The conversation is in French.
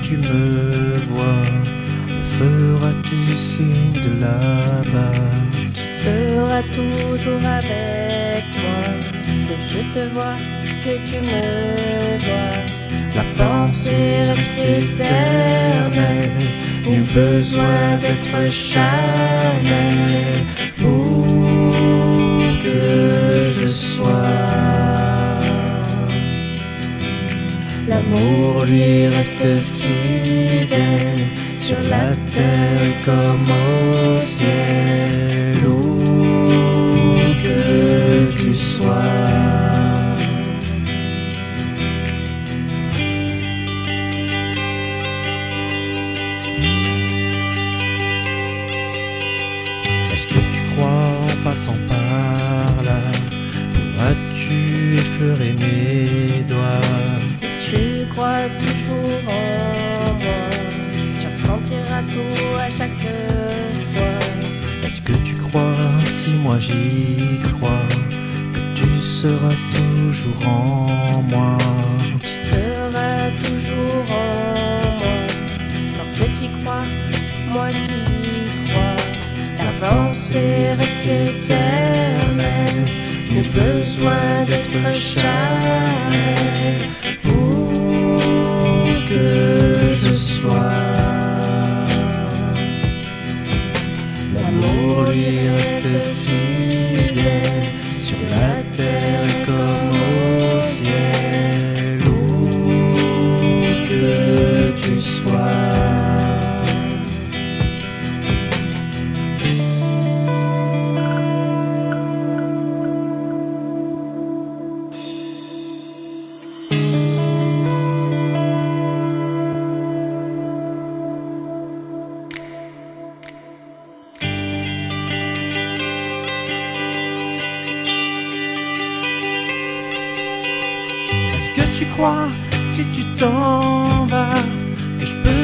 tu me vois, me feras-tu signe de là-bas? Tu seras toujours avec moi, que je te vois, que tu me vois. La pensée reste éternelle, nul besoin d'être charnel. Où que je sois, l'amour lui reste fidèle, sur la terre comme au ciel. Où que tu sois. Est-ce que tu crois en passant par là, pourras-tu effleurer mes doigts? Si tu crois toujours en moi, tu ressentiras tout à chaque fois. Est-ce que tu crois, si moi j'y crois, que tu seras toujours en moi? Tu seras toujours en moi, tant que tu crois, moi j'y crois. La pensée reste éternelle, nul besoin d'être charnel. Où que je sois, l'amour lui reste fidèle, sur la terre comme au ciel. Où que tu sois. Est-ce que tu crois, si tu t'en vas, que je peux